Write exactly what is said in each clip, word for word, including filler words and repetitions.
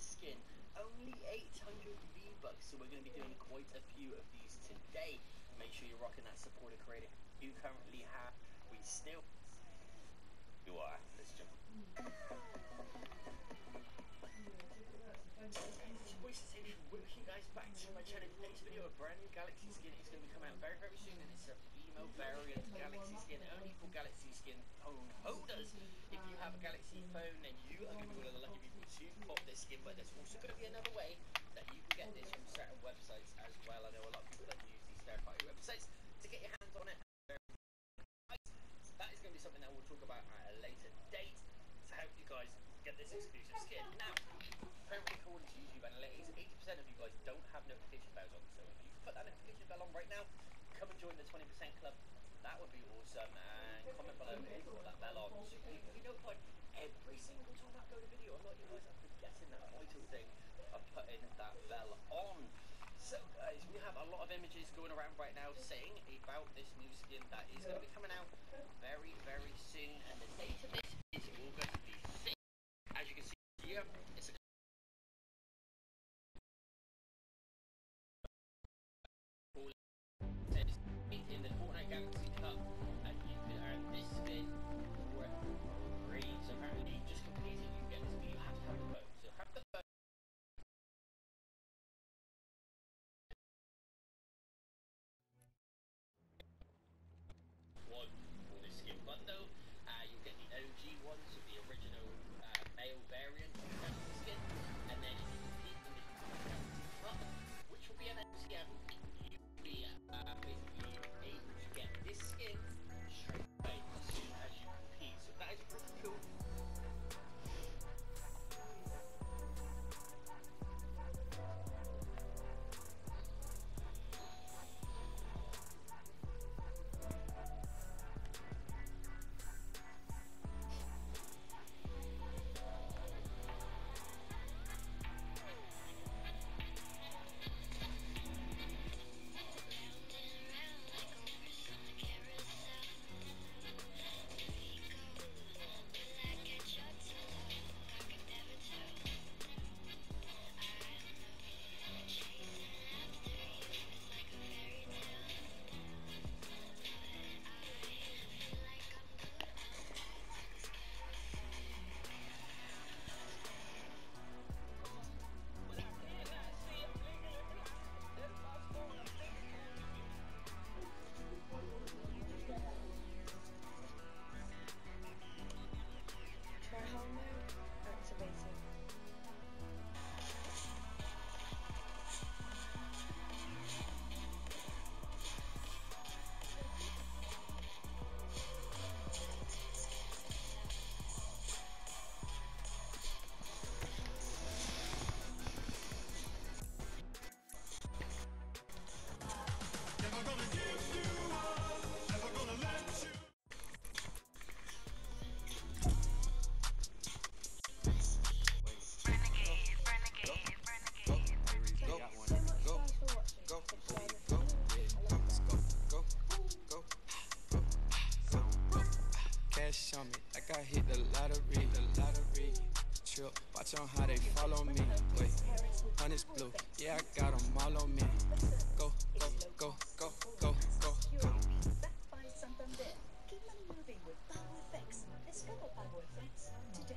skin. Only eight hundred V-Bucks, so we're going to be doing quite a few of these today. Make sure you're rocking that supporter creator. You currently have, we still, you are, let's jump. Welcome you guys back to my channel. Today's video, a brand new Galaxy skin is going to be coming out very very soon, and it's a female variant Galaxy skin, only for Galaxy skin phone holders. If you have a Galaxy phone, then you are going to be one of the lucky people to pop this skin, but there's also going to be another way that you can get this from certain websites as well. I know a lot of people that use these third party websites to get your hands on it. That is going to be something that we'll talk about at a later date to help you guys get this exclusive skin. Now, apparently according to YouTube Analytics, eighty percent of you guys don't have notification bells on, so if you can put that notification bell on right now, come and join the twenty percent club. That would be awesome, and comment below if you put that bell on so you can be notified every single time I upload a video. A lot of you guys are forgetting that vital thing of putting that bell on. So guys, we have a lot of images going around right now saying about this new skin that is going to be coming out very very soon, and the date of this is August the sixth. As you can see here, it's a in the Fortnite Galaxy Cup, and you can earn this skin for free. So apparently you just complete it, you get this, but you have to have the phone. So have the phone. One for this skin bundle. Uh, you'll get the O G one, so the original uh, male variant of the Galaxy skin, and then if you compete in the Galaxy Cup, which will be an M C M, you'll be uh, basically able to get this skin straight away as soon as you compete. So that is pretty cool. On me like I hit the lottery, the lottery. Trip, watch on how they follow me. Wait, honey's blue, yeah I got them all on me. Go, go, go, go, go, go, go. Backed by Santander. Keep money moving with Power F X. Discover Power F X today.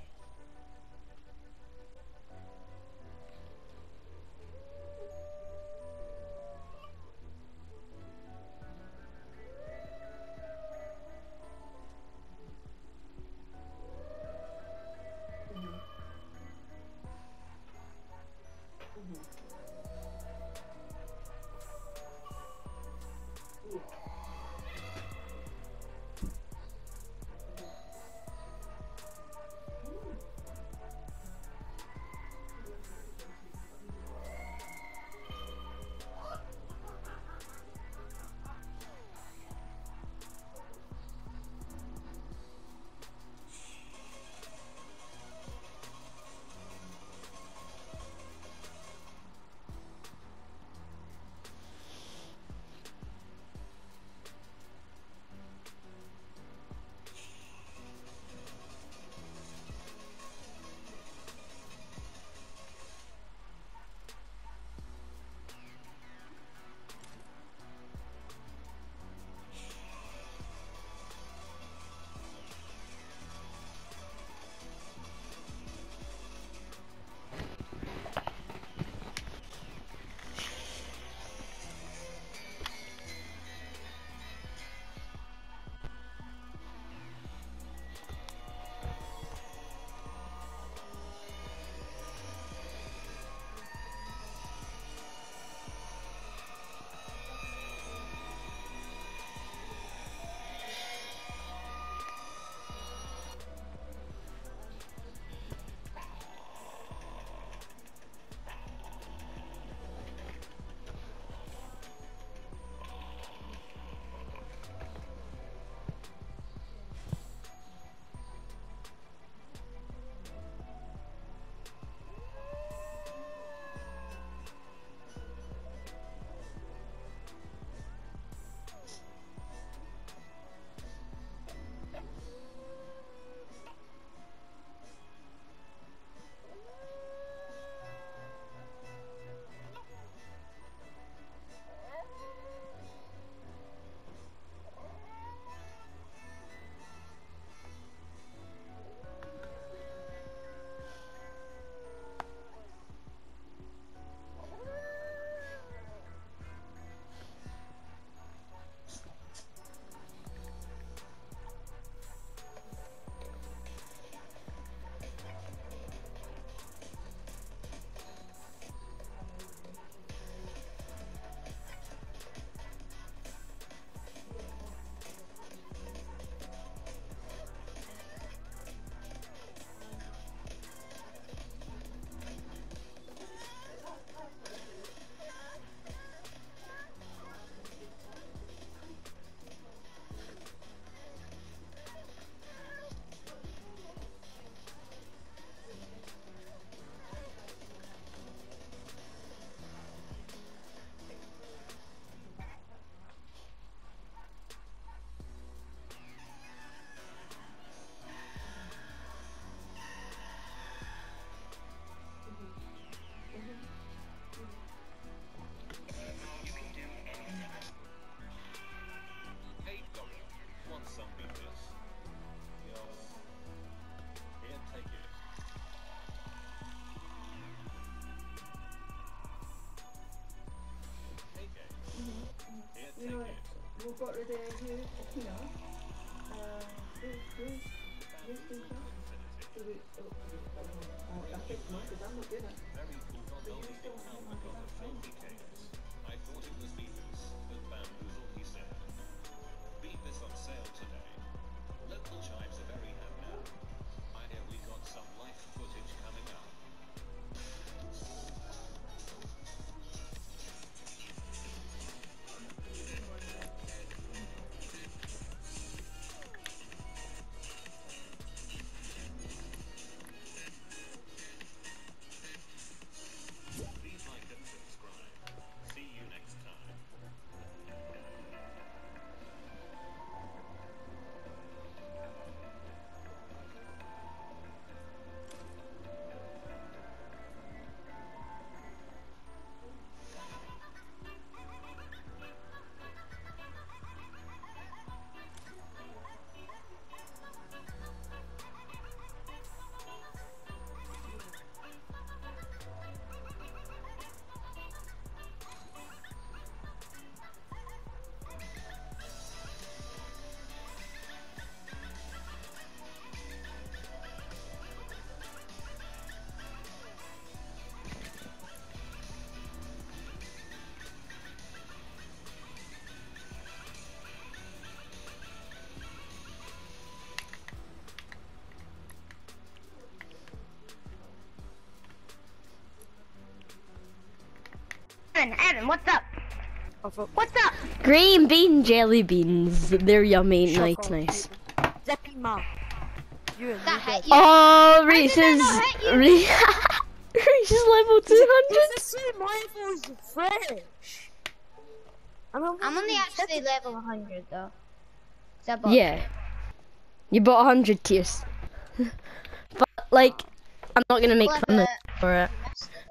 got rid of who? Akina. Uh, who's, who's, who's doing that? So we, oh, uh, I think Mark, because I'm not doing it. Very cool on Dolby did come because of filthy chaos. I thought it was Beavis, but bamboozled he said. Beavis on sale today. Local chives are very hot now. I hear we got some live footage coming up. Please like and subscribe. See you next time. Evan, Evan, what's up? What's up? Green bean jelly beans. They're yummy. Shut Nice, up, nice. Zippy mouth. You and That me hit dead. you. Oh, Reese did is that not hit you? Re Reese is level two hundred. It's the same level as fresh. And I'm, I'm only actually level one hundred though. So I bought Yeah, you bought a hundred tiers, but like, I'm not gonna make Well, fun of uh, you for it. missed it.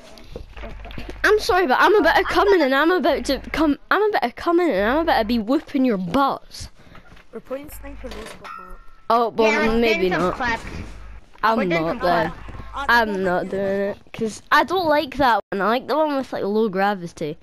I'm sorry, but I'm about to come in and I'm about to come. I'm about to come in and I'm about to be whooping your butts. We're playing sniper no scope map. Oh, well, Yeah, we're maybe doing some not. clips. I'm we're doing not some then. clips. I I'm don't not like doing you. it because I don't like that one. I like the one with like low gravity.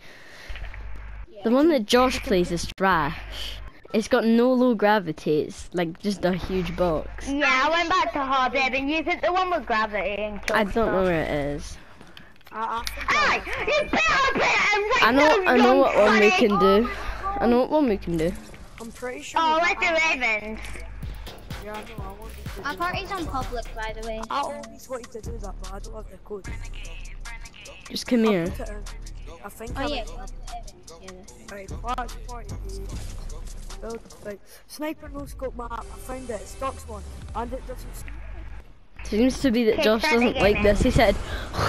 The one that Josh plays is trash. It's got no low gravity. It's like just a huge box. Yeah, I went back to hard and you took the one with gravity and killed I don't know stuff. where it is. I, I think Hey, I you better put it I know. I know what one we funny. can do. I know what one we can do. I'm pretty sure. Oh, we let's do got- Ravens. Yeah, I know. I wanted to Our do party's that. on public, by the way. I always wanted to do that, but I don't have the code. Just come I'll here. put it in. I think Oh I yeah, like we'll that. do Evans. Right, party, party, build the fight. Sniper no scope map. I found it. Stocks one, and it doesn't. Seems to be that Okay, Josh start the doesn't game like then. this. He said,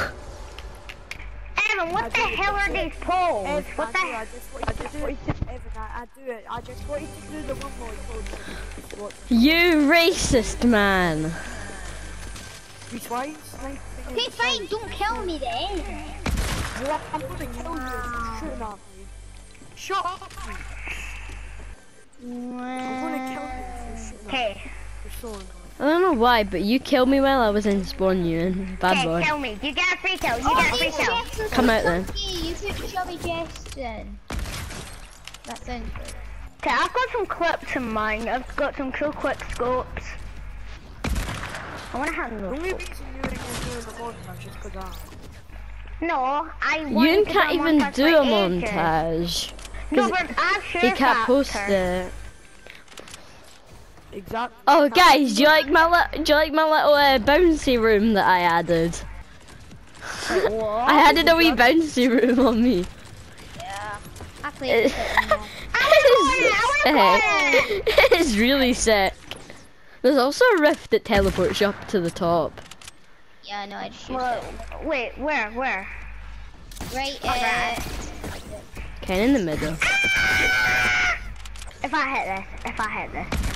Evan, what I the do it, hell that's are it. these poles? Evan, What I the do, hell? I just wanted to do it. Evan, I, I do it. I just wanted to do the one more code. What? "You racist man." Which why sniping? Okay, fine, don't kill me then. What? I'm gonna kill you if you're shooting at me. Shut up! I'm gonna kill you if you're shooting at me. Okay, You're so annoying. I don't know why, but you killed me while I was in spawn unit. Bad okay, boy. kill me. You get a free kill. You get a free kill. Come out then. You put chubby chests in. That sounds good. Okay, I've got some clips in mine. I've got some cool quick scopes. I wanna have The no only scopes. reason you ain't doing the montage is because I. No, I You wanted to can't do a even montage do for a ages. montage. No, 'Cause but I'm sure He can't post factor. it. Exactly. Oh, guys, do you like my li do you like my little uh, bouncy room that I added? Wait, what? I added a wee bouncy room on me. Yeah. I played with it in there. It's sick. It's really sick. There's also a rift that teleports you up to the top. Yeah, I know, I just used it. Wait, where, where? Right, uh... Kind of in the middle. If I hit this, if I hit this.